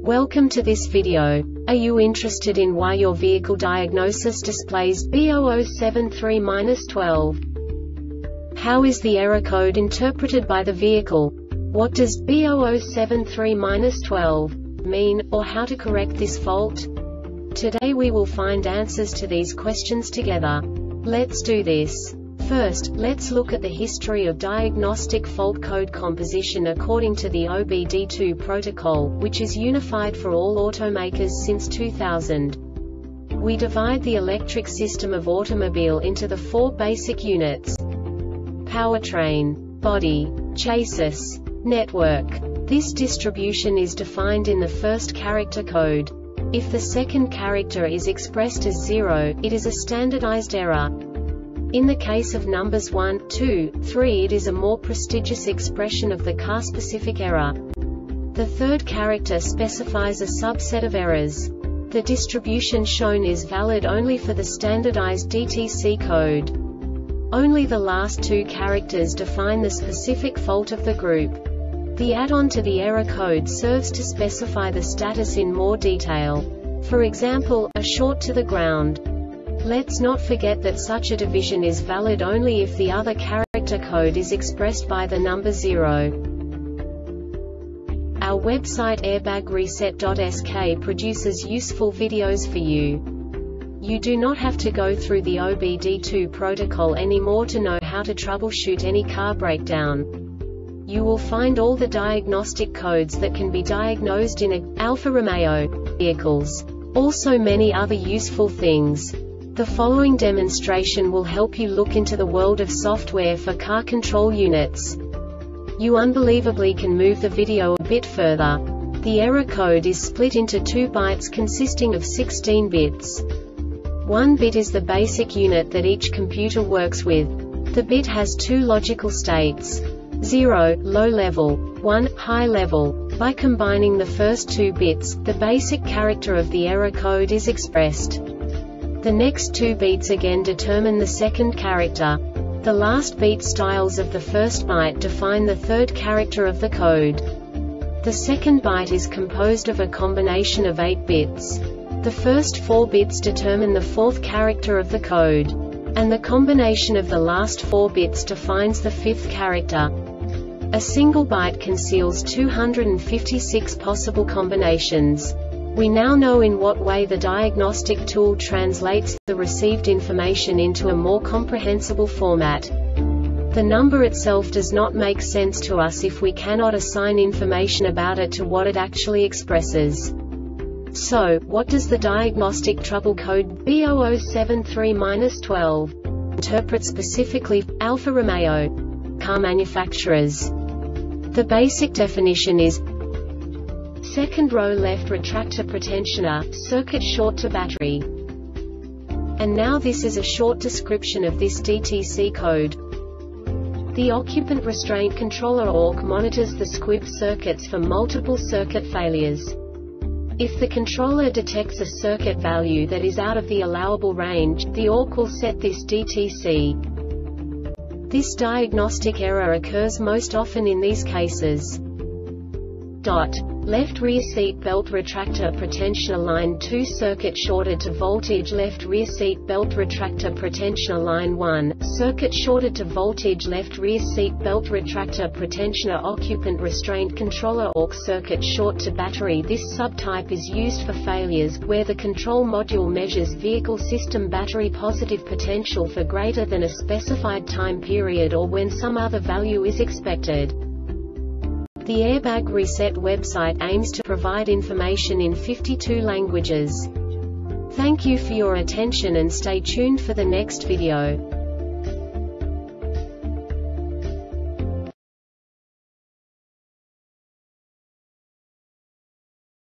Welcome to this video. Are you interested in why your vehicle diagnosis displays B0073-12? How is the error code interpreted by the vehicle? What does B0073-12 mean, or how to correct this fault? Today we will find answers to these questions together. Let's do this. First, let's look at the history of diagnostic fault code composition according to the OBD2 protocol, which is unified for all automakers since 2000. We divide the electric system of automobile into the four basic units: powertrain, body, chassis, network. This distribution is defined in the first character code. If the second character is expressed as 0, it is a standardized error. In the case of numbers 1, 2, 3, it is a more prestigious expression of the car-specific error. The third character specifies a subset of errors. The distribution shown is valid only for the standardized DTC code. Only the last two characters define the specific fault of the group. The add-on to the error code serves to specify the status in more detail. For example, a short to the ground. Let's not forget that such a division is valid only if the other character code is expressed by the number 0. Our website airbagreset.sk produces useful videos for you. You do not have to go through the OBD2 protocol anymore to know how to troubleshoot any car breakdown. You will find all the diagnostic codes that can be diagnosed in Alfa Romeo vehicles. Also many other useful things. The following demonstration will help you look into the world of software for car control units. You unbelievably can move the video a bit further. The error code is split into 2 bytes consisting of 16 bits. 1 bit is the basic unit that each computer works with. The bit has 2 logical states: 0, low level, 1, high level. By combining the first 2 bits, the basic character of the error code is expressed. The next 2 beats again determine the second character. The last beat styles of the first byte define the third character of the code. The second byte is composed of a combination of 8 bits. The first 4 bits determine the fourth character of the code. And the combination of the last 4 bits defines the fifth character. A single byte conceals 256 possible combinations. We now know in what way the diagnostic tool translates the received information into a more comprehensible format. The number itself does not make sense to us if we cannot assign information about it to what it actually expresses. So, what does the diagnostic trouble code B0073-12 interpret specifically for Alfa Romeo car manufacturers? The basic definition is: second row left retractor pretensioner, circuit short to battery. And now this is a short description of this DTC code. The occupant restraint controller ORC monitors the squib circuits for multiple circuit failures. If the controller detects a circuit value that is out of the allowable range, the ORC will set this DTC. This diagnostic error occurs most often in these cases. Left rear seat belt retractor pretensioner line 2 circuit shorted to voltage. Left rear seat belt retractor pretensioner line 1, circuit shorted to voltage. Left rear seat belt retractor pretensioner occupant restraint controller ORC circuit short to battery. This subtype is used for failures where the control module measures vehicle system battery positive potential for greater than a specified time period or when some other value is expected. The Airbag Reset website aims to provide information in 52 languages. Thank you for your attention and stay tuned for the next video.